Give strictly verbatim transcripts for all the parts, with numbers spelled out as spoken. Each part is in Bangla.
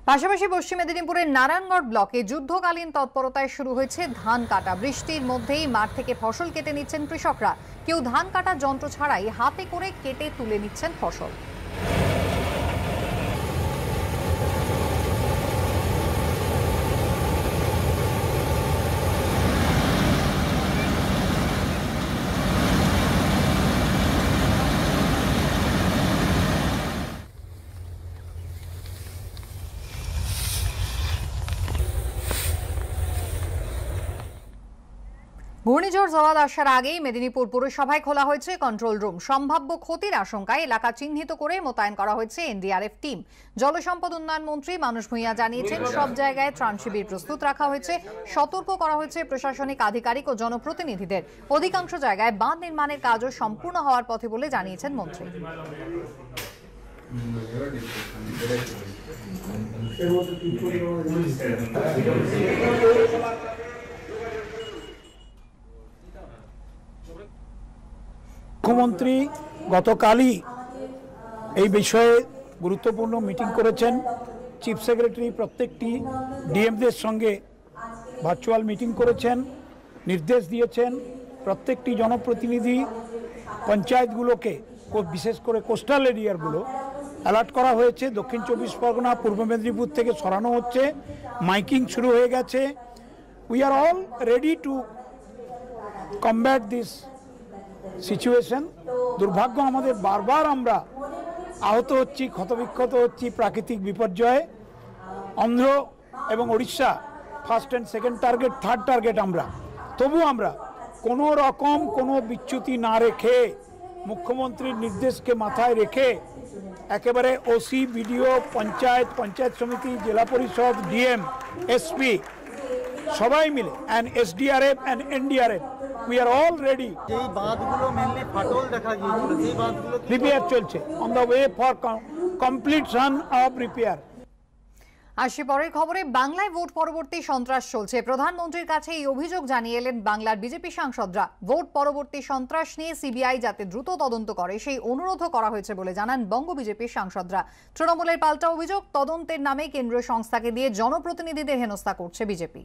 পাশাপাশি পশ্চিম মেদিনীপুরের নারায়ণগড় ব্লকে যুদ্ধকালীন তৎপরতায় শুরু হয়েছে ধান কাটা। বৃষ্টির মধ্যেই মাঠ থেকে ফসল কেটে নিচ্ছেন কৃষকরা। কেউ ধান কাটার যন্ত্র ছাড়াই হাতে করে কেটে তুলে নিচ্ছেন ফসল। ঘূর্ণিঝড় জওয়াদ আসার আগেই মেদিনীপুর পুরসভায় খোলা হয়েছে কন্ট্রোল রুম। সম্ভাব্য ক্ষতির আশঙ্কায় এলাকা চিহ্নিত করে মোতায়েন করা হয়েছে এনডিআরএফ টিম। জলসম্পদ উন্নয়ন মন্ত্রী মানুষ ভূঁইয়া জানিয়েছেন, সব জায়গায় ত্রাণ শিবির প্রস্তুত রাখা হয়েছে। সতর্ক করা হয়েছে প্রশাসনিক আধিকারিক ও জনপ্রতিনিধিদের। অধিকাংশ জায়গায় বাঁধ নির্মাণের কাজও সম্পূর্ণ হওয়ার পথে বলে জানিয়েছেন মন্ত্রী। মুখ্যমন্ত্রী গতকালই এই বিষয়ে গুরুত্বপূর্ণ মিটিং করেছেন। চিফ সেক্রেটারি প্রত্যেকটি ডিএমদের সঙ্গে ভার্চুয়াল মিটিং করেছেন, নির্দেশ দিয়েছেন প্রত্যেকটি জনপ্রতিনিধি পঞ্চায়েতগুলোকে, বিশেষ করে কোস্টাল এরিয়াগুলো অ্যালার্ট করা হয়েছে। দক্ষিণ চব্বিশ পরগনা, পূর্ব মেদিনীপুর থেকে সরানো হচ্ছে, মাইকিং শুরু হয়ে গেছে। We are all ready to combat this situation. দুর্ভাগ্য আমাদের, বারবার আমরা আহত হচ্ছি, ক্ষতবিক্ষত হচ্ছি প্রাকৃতিক বিপর্যয়ে। অন্ধ্র এবং Odisha first and second target, third target আমরা। তবু আমরা কোনো রকম কোনো বিচ্যুতি না রেখে, মুখ্যমন্ত্রীর নির্দেশকে মাথায় রেখে একেবারে ওসি, বিডিও, পঞ্চায়েত, পঞ্চায়েত সমিতি, জেলা পরিষদ, ডিএম, এসপি সবাই মিলে and SDRF and NDRF we are all ready. এই বাঁধগুলো মেইনলি ফাটল দেখা গিয়েছিল, সেই বাঁধগুলো রিপেয়ার চলছে, on the way for completion of repair. আসি পরের খবরে। বাংলায় ভোট পরবর্তী সন্ত্রাস চলছে। প্রধানমন্ত্রীর কাছে এই অভিযোগ জানিয়ে এলেন বাংলার বিজেপি সাংসদরা। ভোট পরবর্তী সন্ত্রাস নিয়ে সিবিআই যাতে দ্রুত তদন্ত করে সেই অনুরোধও করা হয়েছে বলে জানান বঙ্গ বিজেপির সাংসদরা। তৃণমূলের পাল্টা অভিযোগ, তদন্তের নামে কেন্দ্রীয় সংস্থাকে দিয়ে জনপ্রতিনিধিদের হেনস্থা করছে বিজেপি।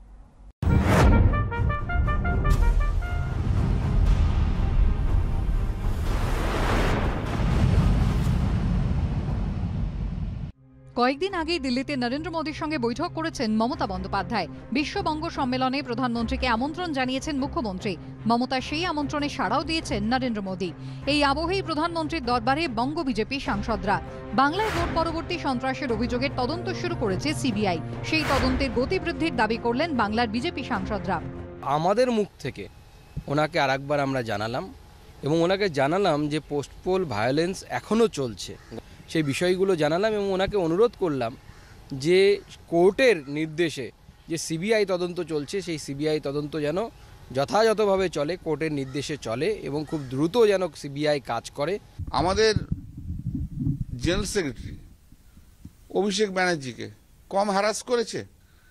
কয়েকদিন আগেই দিল্লিতে নরেন্দ্র মোদীর সঙ্গে বৈঠক করেছেন মমতা বন্দ্যোপাধ্যায়। বিশ্ব বঙ্গ সম্মেলনে প্রধানমন্ত্রীকে আমন্ত্রণ জানিয়েছেন মুখ্যমন্ত্রী। মমতা সেই আমন্ত্রণে সাড়াও দিয়েছেন নরেন্দ্র মোদী। এই আবহেই প্রধানমন্ত্রীর দরবারে বঙ্গ বিজেপি সাংসদরা। বাংলায় ভোট পরবর্তী সন্ত্রাসের অভিযোগের তদন্ত শুরু করেছে সিবিআই। সেই তদন্তের গতি বৃদ্ধির দাবি করলেন বাংলার বিজেপি সাংসদরা। আমাদের মুখ থেকে ওনাকে আরেকবার আমরা জানালাম এবং ওনাকে জানালাম যে পোস্টপোল ভায়োলেন্স এখনও চলছে, সেই বিষয়গুলো জানালাম এবং ওনাকে অনুরোধ করলাম যে কোর্টের নির্দেশে যে সিবিআই তদন্ত চলছে, সেই সিবিআই তদন্ত যেন যথাযথভাবে চলে, কোর্টের নির্দেশে চলে এবং খুব দ্রুত যেন সিবিআই কাজ করে। আমাদের জেনারেল সেক্রেটারি অভিষেক ব্যানার্জিকে কম হ্যারাস করেছে?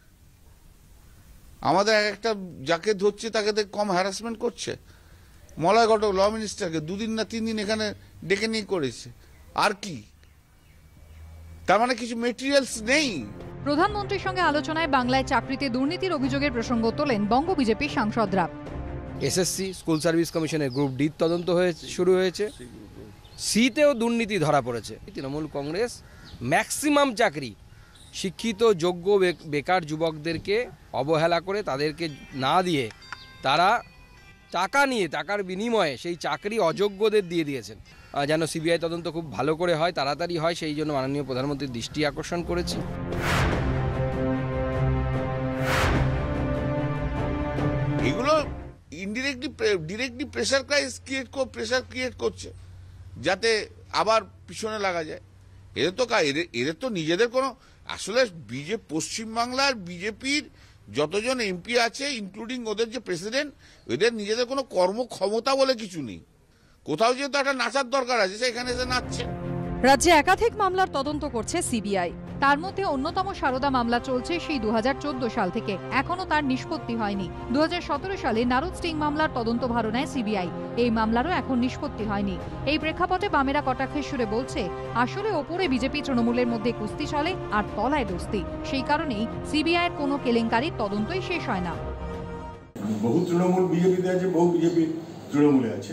আমাদের একটা যাকে ধরছে তাকে কম হ্যারাসমেন্ট করছে? মলয় ঘটক ল মিনিস্টারকে দুদিন না তিন দিন এখানে ডেকে নিয়ে করেছে। আর কি, তার মানে কিছু মেটেরিয়ালস নেই? প্রধানমন্ত্রীর সঙ্গে আলোচনায় বাংলায় চাকরিতে দুর্নীতির অভিযোগের প্রসঙ্গ তোলেন বঙ্গ বিজেপির সাংসদরা। এসএসসি স্কুল সার্ভিস কমিশনের গ্রুপ ডি তদন্ত হয়ে শুরু হয়েছে, সিতেও দুর্নীতি ধরা পড়েছে। তৃণমূল কংগ্রেস ম্যাক্সিমাম চাকরি শিক্ষিত যোগ্য বেকার যুবকদেরকে অবহেলা করে, তাদেরকে না দিয়ে তারা টাকা নিয়ে, টাকার বিনিময়ে সেই চাকরি অযোগ্যদের দিয়ে দিয়েছেন। যেন সিবিআই তদন্ত খুব ভালো করে হয়, তাড়াতাড়ি হয়, সেই জন্য মাননীয় প্রধানমন্ত্রীর দৃষ্টি আকর্ষণ করেছি। এগুলো ইনডিরেক্টলি ডিরেক্টলি প্রেসার ক্রাইস ক্রিয়েট প্রেসার ক্রিয়েট করছে যাতে আবার পিছনে লাগা যায়। এদের তো এদের তো নিজেদের কোনো, আসলে বিজেপি পশ্চিমবাংলার বিজেপির যতজন এমপি আছে ইনক্লুডিং ওদের যে প্রেসিডেন্ট, এদের নিজেদের কোনো কর্মক্ষমতা বলে কিছু নেই। কোথাও যেহেতু একটা নাচার দরকার আছে, সেখানে এসে নাচছে। রাজ্যে একাধিক মামলার তদন্ত করছে সিবিআই। তার মধ্যে অন্যতম সারদা মামলা চলছে সেই দু হাজার চোদ্দ সাল থেকে, এখনো তার নিষ্পত্তি হয়নি। দু হাজার সতেরো সালে নারদ স্টিং মামলার তদন্তভার নেয় সিবিআই, এই মামলারও এখন নিষ্পত্তি হয়নি। এই প্রেক্ষাপটে বামেরা কটাক্ষের সুরে বলছে, আসলে ওপরে বিজেপি তৃণমূলের মধ্যে কুস্তি চলে আর তলায় দোস্তি, সেই কারণেই সিবিআইয়ের কোনো কেলেঙ্কারির তদন্তই শেষ হয় না। বহু তৃণমূল বিজেপিতে আছে, বহু বিজেপি তৃণমূলে আছে,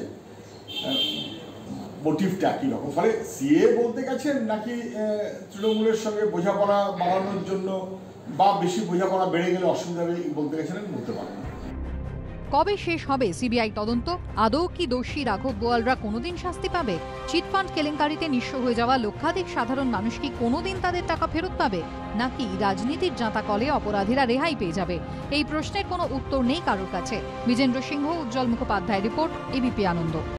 মোটিভটা একই রকম। ফলে সিএ বলতে গেছেন নাকি তৃণমূলের সঙ্গে বোঝাপড়া বাড়ানোর জন্য বা বেশি বোঝাপড়া বেড়ে গেলে অসুবিধা হবে বলতে গেছেন, বলতে পারেন। কবে শেষ হবে সিবিআই তদন্ত? আদৌ কি দোষী রাঘব বোয়ালরা কোনোদিন শাস্তি পাবে? চিটফান্ড কেলেঙ্কারিতে নিঃস্ব হয়ে যাওয়া লক্ষাধিক সাধারণ মানুষ কি কোনোদিন তাদের টাকা ফেরত পাবে, নাকি রাজনীতির জাঁতাকলে অপরাধীরা রেহাই পেয়ে যাবে? এই প্রশ্নের কোনো উত্তর নেই কারোর কাছে। বিজেন্দ্র সিংহ, উজ্জ্বল মুখোপাধ্যায় রিপোর্ট, এবিপি আনন্দ।